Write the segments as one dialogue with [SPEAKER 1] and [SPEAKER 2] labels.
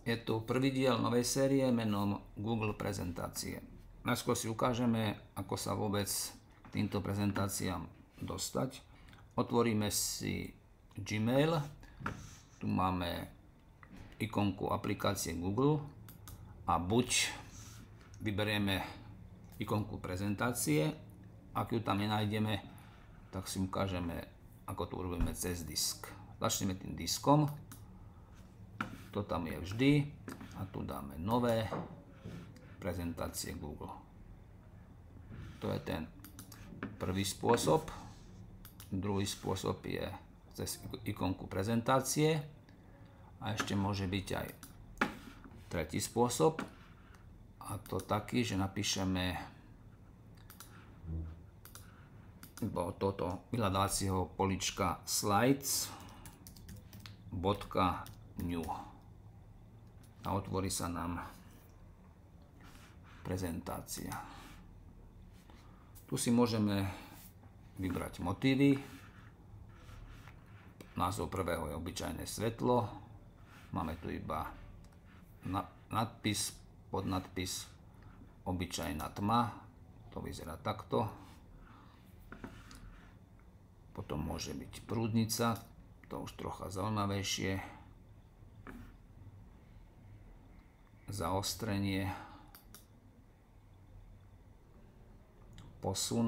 [SPEAKER 1] Je tu prvý diel novej série menom Google prezentácie. Najskôr si ukážeme, ako sa vôbec k týmto prezentáciám dostať. Otvoríme si Gmail. Tu máme ikonku aplikácie Google a buď vyberieme ikonku prezentácie. Ak ju tam nenájdeme, tak si ukážeme, ako to urobíme cez disk. Začneme tým diskom. To tam je vždy a tu dáme nové prezentácie Google. To je ten prvý spôsob. Druhý spôsob je cez ikonku prezentácie a ešte môže byť aj tretí spôsob, a to taký, že napíšeme do tohto vyhľadávacieho polička slides.new a otvorí sa nám prezentácia. Tu si môžeme vybrať motívy. Názov prvého je obyčajné svetlo. Máme tu iba nadpis, podnadpis obyčajná tma. To vyzerá takto. Potom môže byť prúdnica, to už trocha zaujímavejšie. Zaostrenie, posun,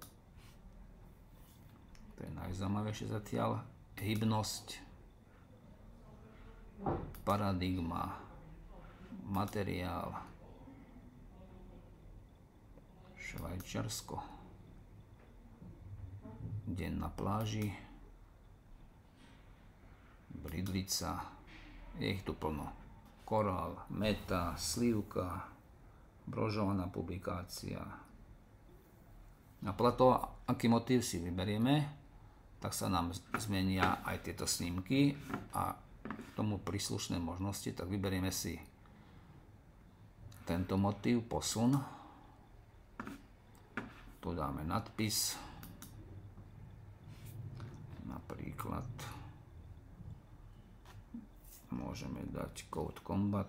[SPEAKER 1] to je najzaujímavejšie zatiaľ, hybnosť, paradigma, materiál, Švajčiarsko, deň na pláži, bridlica, je ich tu plno. Korál, meta, slivka, brožovaná publikácia. A podľa toho, aký motív si vyberieme, tak sa nám zmenia aj tieto snímky a k tomu príslušné možnosti, tak vyberieme si tento motív, posun. Tu dáme nadpis, napríklad môžeme dať Code Combat.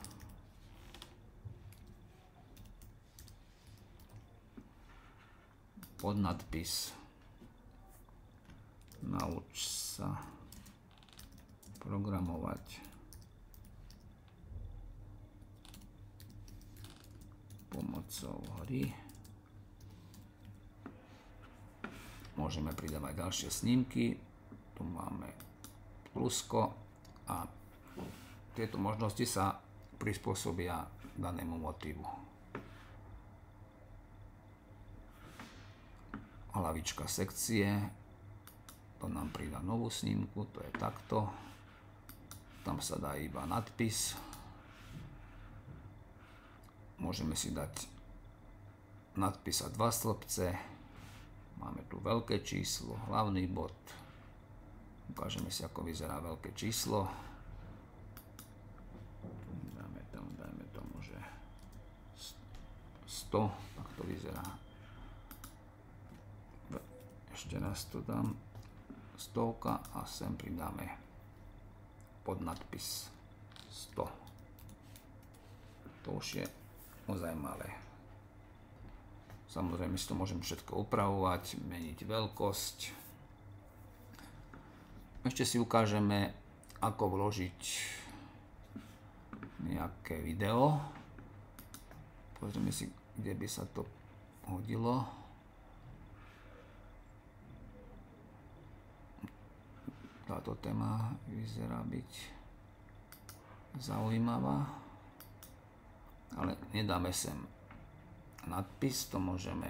[SPEAKER 1] Podnadpis Nauč sa programovať pomocou hry. Môžeme pridávať ďalšie snímky. Tu máme plusko a tieto možnosti sa prispôsobia danému motívu. Hlavička sekcie, to nám pridá novú snímku, to je takto. Tam sa dá iba nadpis. Môžeme si dať nadpis a 2 stĺpce. Máme tu veľké číslo, hlavný bod. Ukážeme si, ako vyzerá veľké číslo. Dajme tomu, že 100, tak to vyzerá. Ešte raz to dám 100 a sem pridáme podnadpis 100. To už je ozaj malé. Samozrejme si to môžem všetko upravovať, meniť veľkosť. Ešte si ukážeme, ako vložiť nejaké video. Pozrieme si, kde by sa to hodilo. Táto téma vyzerá byť zaujímavá, ale nedáme sem nadpis, to môžeme,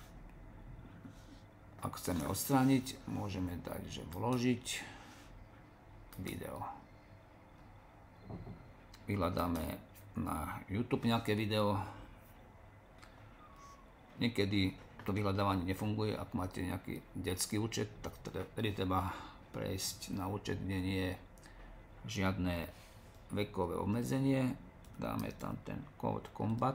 [SPEAKER 1] ak chceme odstrániť, môžeme dať, že vložiť video. Vyhľadáme na YouTube nejaké video. Niekedy to vyhľadávanie nefunguje, ak máte nejaký detský účet, tak tedy treba prejsť na účet, kde nie je žiadne vekové obmedzenie. Dáme tam ten Code Combat.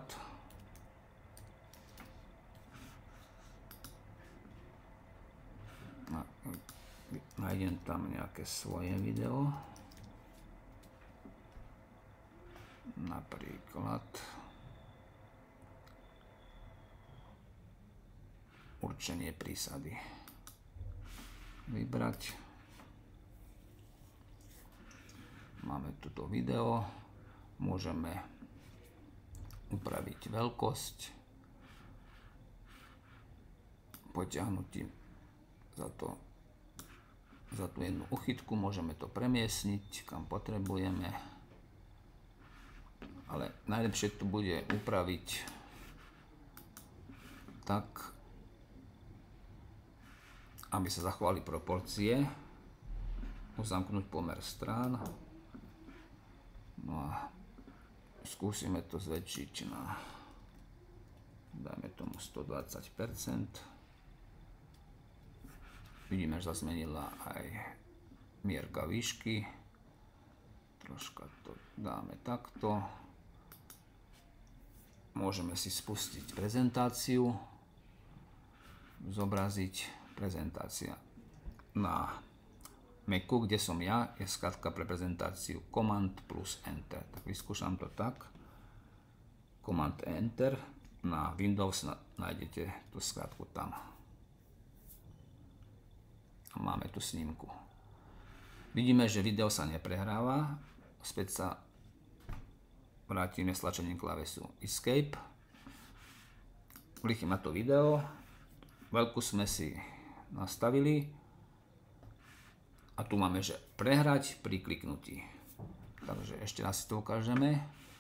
[SPEAKER 1] Nájdem tam nejaké svoje video. napríklad určenie prísady vybrať. Máme tuto video, môžeme upraviť veľkosť potiahnutím za tú jednu uchytku, môžeme to premiestniť kam potrebujeme, ale najlepšie to bude upraviť tak, aby sa zachovali proporcie, uzamknúť pomer strán. No a skúsime to zväčšiť na, dajme tomu 120%. Vidíme, že sa zmenila aj mierka výšky. Troška to dáme takto. Môžeme si spustiť prezentáciu, zobraziť prezentácia. Na Macu, kde som ja, je skrátka pre prezentáciu Command plus Enter. Tak vyskúšam to tak. Command Enter. Na Windows nájdete tú skratku tam. A máme tu snímku. Vidíme, že video sa neprehráva. Späť sa vrátime stlačením klávesu Escape. Klikneme na to video. Veľkosť sme si nastavili. A tu máme, že prehrať pri kliknutí. Takže ešte raz si to ukážeme.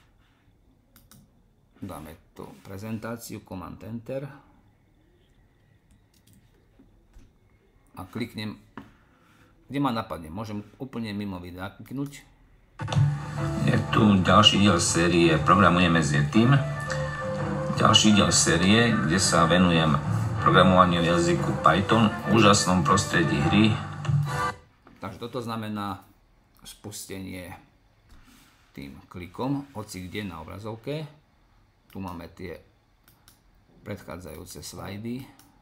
[SPEAKER 1] Dáme tu prezentáciu, Command Enter. A kliknem, kde ma napadne. Môžem úplne mimo videa kliknúť.
[SPEAKER 2] Je tu ďalší diel série Programujeme s Yetim. Ďalší diel série, kde sa venujem programovaniu v jazyku Python, úžasnom prostredí hry.
[SPEAKER 1] Takže toto znamená spustenie tým klikom, hoci kde na obrazovke. Tu máme tie predchádzajúce slajdy.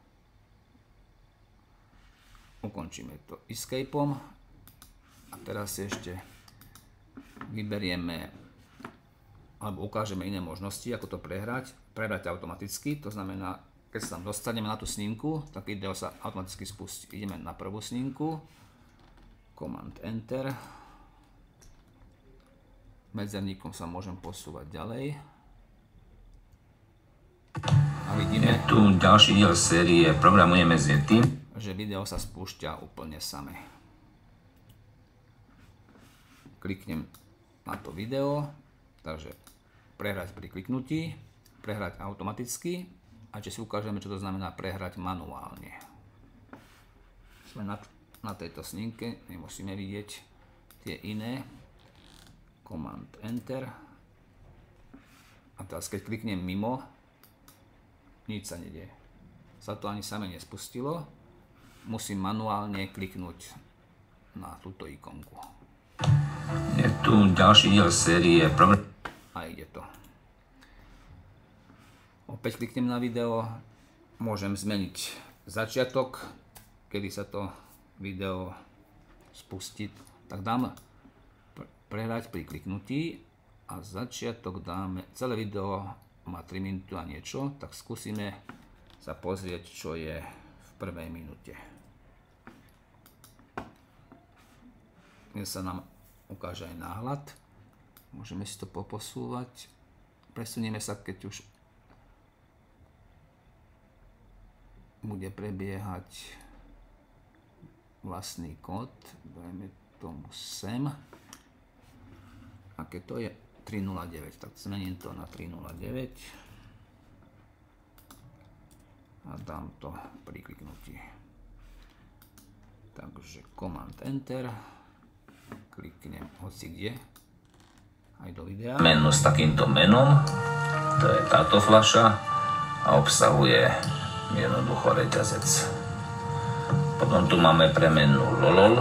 [SPEAKER 1] Ukončíme to Escapeom. A teraz si ešte vyberieme alebo ukážeme iné možnosti, ako to prehrať. Prehrať automaticky, to znamená, keď sa tam dostaneme na tú snímku, tak video sa automaticky spustí. Ideme na prvú snímku. Command Enter. Medzerníkom sa môžem posúvať ďalej. A vidíme,
[SPEAKER 2] je tu ďalší diel série Programujeme s Yetim,
[SPEAKER 1] že video sa spúšťa úplne samé. Kliknem na to video, takže prehrať pri kliknutí, prehrať automaticky a či si ukážeme, čo to znamená prehrať manuálne. Sme na tejto snímke, nemusíme vidieť tie iné. Command Enter. A teraz keď kliknem mimo, nič sa nedieje. Sa to ani same nespustilo. Musím manuálne kliknúť na túto ikonku.
[SPEAKER 2] je tu ďalší diel série
[SPEAKER 1] A ide to. Opäť kliknem na video. Môžem zmeniť začiatok, kedy sa to video spustiť, tak dám prehrať pri kliknutí a začiatok dáme, celé video má 3 minúty a niečo, tak skúsime sa pozrieť, čo je v prvej minúte. Dnes sa nám ukáže aj náhľad, môžeme si to poposúvať, presunieme sa, keď už bude prebiehať vlastný kód, dajme tomu sem. A keď to je 309, tak zmením to na 309 a dám to pri kliknutí. Takže Command Enter, kliknem hoci kde, aj do videa.
[SPEAKER 2] menu s takýmto menom, to je táto fľaša a obsahuje jednoducho reťazec. Potom tu máme premenu lolol.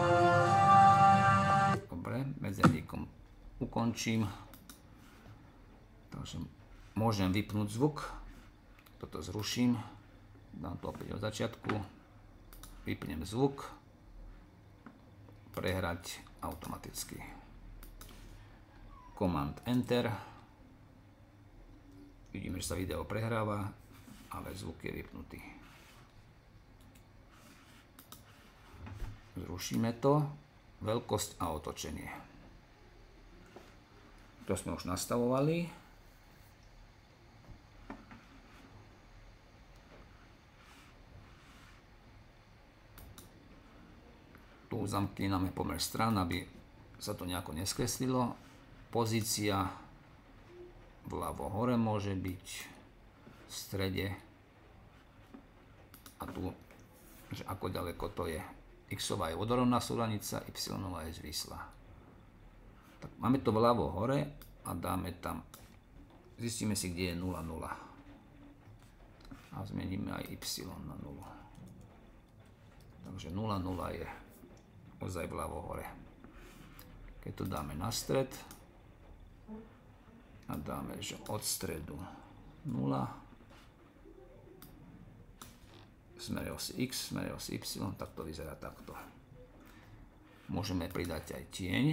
[SPEAKER 1] Dobre, medzerníkom ukončím. Takže môžem vypnúť zvuk. Toto zruším. Dám to opäť od začiatku. Vypnem zvuk. Prehrať automaticky. Command Enter. Vidíme, že sa video prehráva, ale zvuk je vypnutý. Zrušíme to. Veľkosť a otočenie. To sme už nastavovali. Tu zamkneme pomer strán, aby sa to nejako neskreslilo. Pozícia vľavo hore môže byť v strede. A tu, že ako ďaleko to je. X-ová je vodorovná súradnica, Y-ová je zvislá. Tak máme to vľavo hore a dáme tam, zistíme si, kde je 0, 0. A zmeníme aj Y na 0. Takže 0, 0 je ozaj vľavo hore. Keď to dáme na stred a dáme, že od stredu 0, smere osi X, smere osi Y, tak to vyzerá takto. Môžeme pridať aj tieň.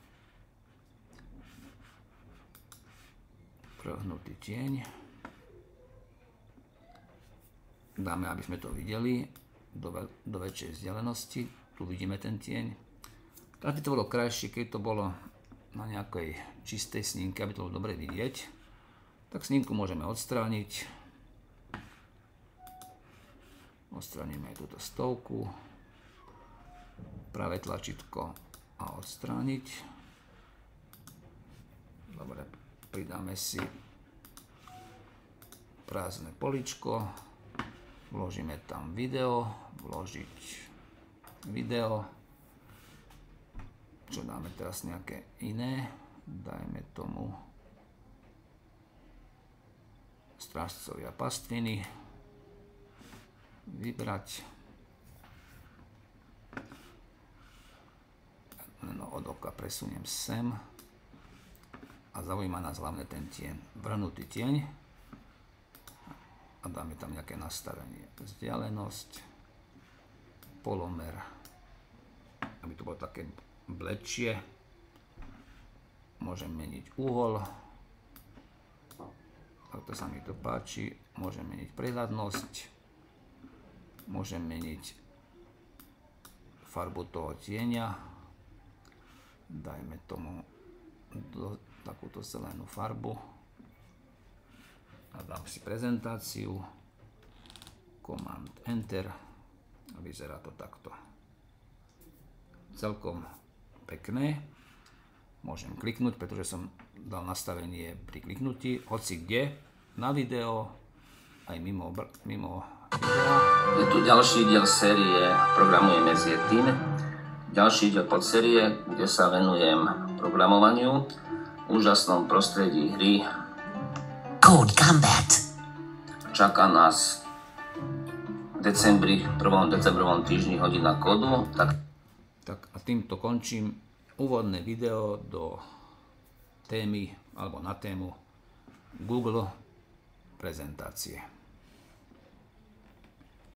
[SPEAKER 1] Prhnutý tieň. Dáme, aby sme to videli do väčšej vzdialenosti. Tu vidíme ten tieň. Aby to bolo krajšie, keď to bolo na nejakej čistej snímke, aby to bolo dobre vidieť, tak snímku môžeme odstrániť. Odstránime aj túto stovku. Pravé tlačítko a odstrániť. Dobre, pridáme si prázdne políčko. Vložíme tam video. Vložiť video. Čo dáme teraz nejaké iné? Dajme tomu strážcovia pastviny. Vybrať. No, od oka presuniem sem a zaujíma nás hlavne ten tieň. Vrhnutý tieň a dáme tam nejaké nastavenie. Vzdialenosť, polomer, aby to bolo také bledšie. Môžem meniť uhol, takto sa mi to páči. Môžem meniť prehľadnosť. Môžem meniť farbu toho tieňa. Dajme tomu takúto zelenú farbu. A dám si prezentáciu. Command Enter. A vyzerá to takto. Celkom pekné. Môžem kliknúť, pretože som dal nastavenie pri kliknutí. Hoci kde, na video, aj mimo videa.
[SPEAKER 2] Je tu ďalší diel série Programujeme s Yetim. Ďalší diel podsérie, kde sa venujem programovaniu, úžasnom prostredí hry
[SPEAKER 3] Code Combat.
[SPEAKER 2] Čaká nás v prvom decembrovom týždni hodina kódu.
[SPEAKER 1] Tak a týmto končím úvodné video do témy, alebo na tému Google prezentácie.